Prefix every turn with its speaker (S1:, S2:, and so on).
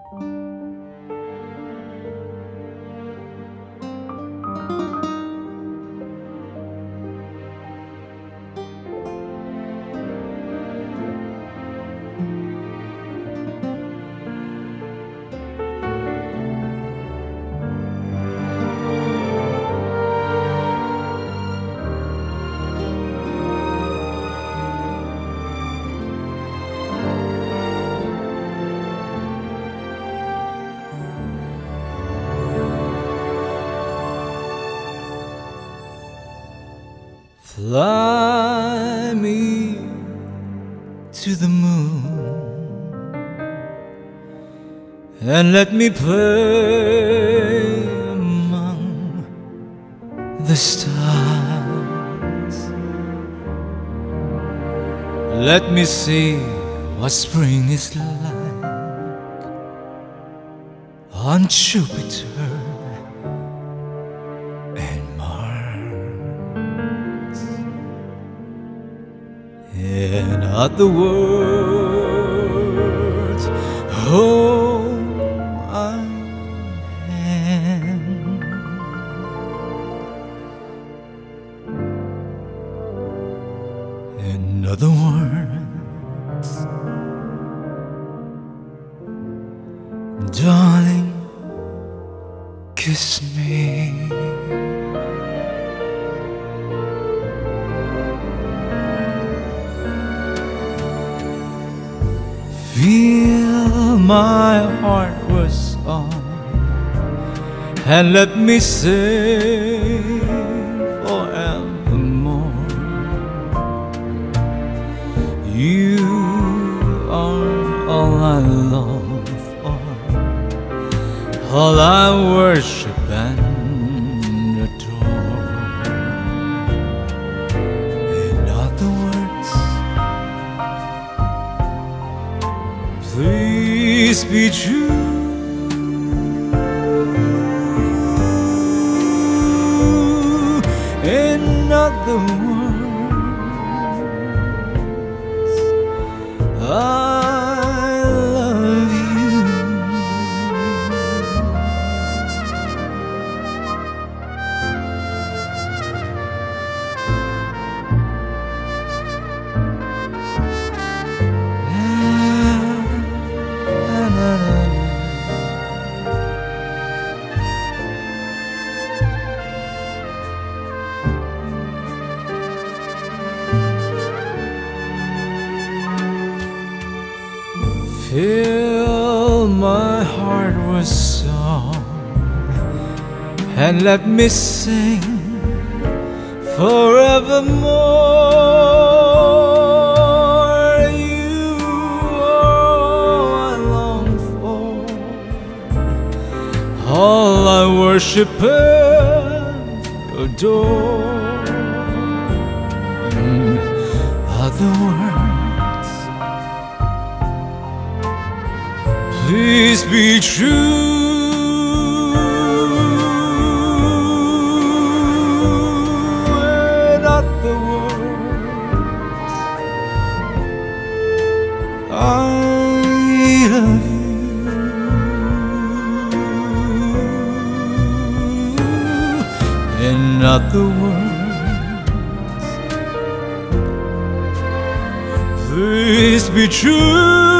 S1: Fly me to the moon and let me play among the stars. Let me see what spring is like on Jupiter. In other words, hold my hand. In other words, darling, kiss me. Feel my heart was song and let me sing forevermore. You are all I long for, all I worship and adore. In other words, please be true. In other words, I love you. Fill my heart with song and let me sing forevermore. You are all I long for, all I worship and adore. In other words, please be true. In other words, I love you. In other words, please be true.